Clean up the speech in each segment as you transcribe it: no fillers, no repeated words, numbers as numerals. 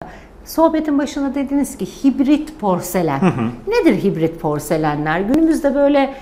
Sohbetin başında dediniz ki hibrit porselen. Nedir hibrit porselenler? Günümüzde böyle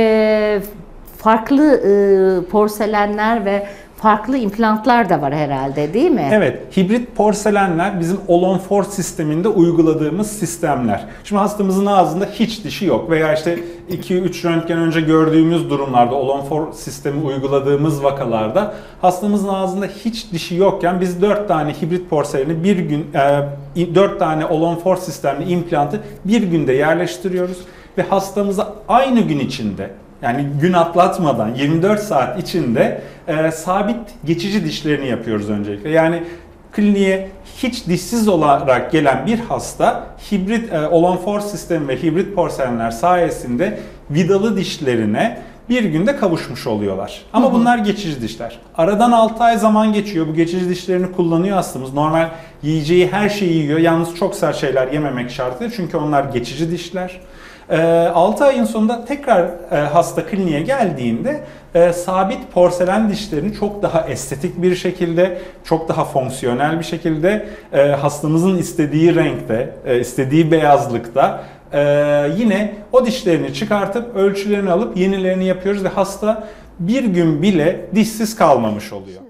farklı porselenler ve farklı implantlar da var herhalde, değil mi? Evet, hibrit porselenler bizim All-on-4 sisteminde uyguladığımız sistemler. Şimdi hastamızın ağzında hiç dişi yok veya işte 2-3 röntgen önce gördüğümüz durumlarda All-on-4 sistemi uyguladığımız vakalarda hastamızın ağzında hiç dişi yokken biz 4 tane hibrit porseleni 4 tane All-on-4 sistemli implantı bir günde yerleştiriyoruz ve hastamıza aynı gün içinde, yani gün atlatmadan 24 saat içinde sabit geçici dişlerini yapıyoruz öncelikle. Yani kliniğe hiç dişsiz olarak gelen bir hasta hibrit All-on-4 sistemi ve hibrit porselenler sayesinde vidalı dişlerine bir günde kavuşmuş oluyorlar. Ama bunlar geçici dişler. Aradan 6 ay zaman geçiyor. Bu geçici dişlerini kullanıyor hastamız. Normal yiyeceği her şeyi yiyor. Yalnız çok sert şeyler yememek şartıyla. Çünkü onlar geçici dişler. 6 ayın sonunda tekrar hasta kliniğe geldiğinde sabit porselen dişlerini çok daha estetik bir şekilde, çok daha fonksiyonel bir şekilde hastamızın istediği renkte, istediği beyazlıkta yine o dişlerini çıkartıp ölçülerini alıp yenilerini yapıyoruz ve hasta bir gün bile dişsiz kalmamış oluyor.